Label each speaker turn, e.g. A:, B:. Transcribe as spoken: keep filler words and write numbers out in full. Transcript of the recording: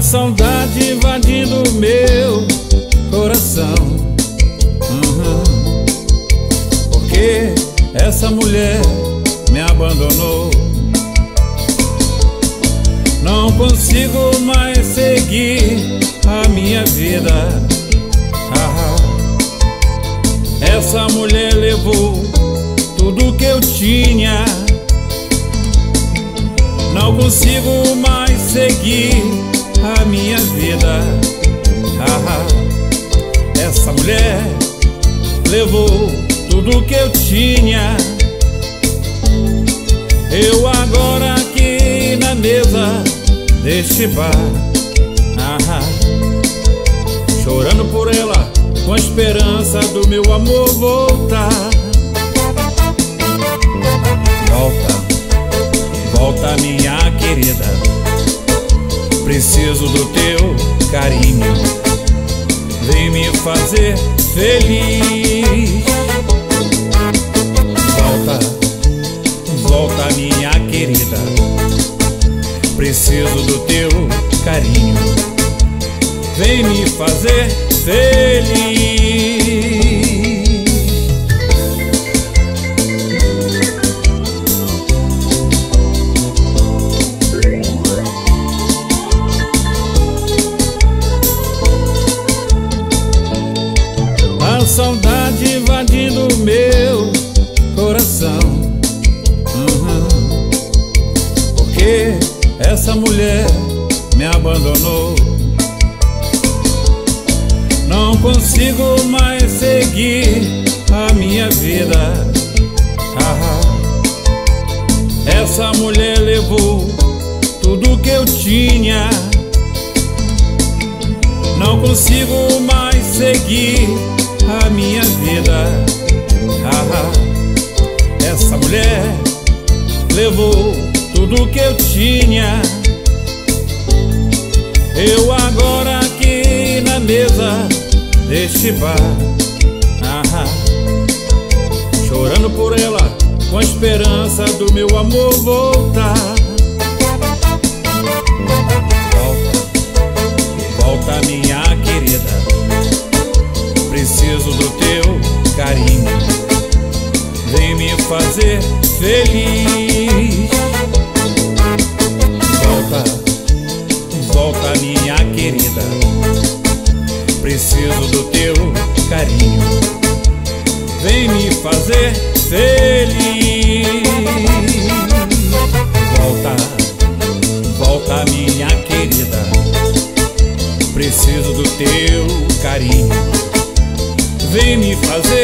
A: A saudade invadindo meu coração. Uhum. Porque essa mulher me abandonou. Não consigo mais seguir a minha vida. Ah, essa mulher levou tudo que eu tinha. Não consigo mais seguir a minha vida. Ah, essa mulher levou tudo que eu tinha. Eu agora aqui na mesa deste bar, ah, chorando por ela, com a esperança do meu amor voltar. Volta, volta minha querida, preciso do teu carinho, vem me fazer feliz. Volta, volta minha querida, preciso do teu carinho, vem me fazer feliz. A saudade invadindo meu coração. Uhum. Porque essa mulher me abandonou. Não consigo mais seguir a minha vida. Ah, essa mulher levou tudo que eu tinha. Não consigo mais seguir a minha vida. Ah, essa mulher levou tudo que eu tinha. Eu agora aqui na mesa deste bar, ah, chorando por ela, com a esperança do meu amor voltar. Volta, volta minha querida, preciso do teu carinho, vem me fazer feliz. Volta, volta minha querida, preciso do teu carinho, vem me fazer feliz. Volta, volta minha querida, preciso do teu carinho, vem me fazer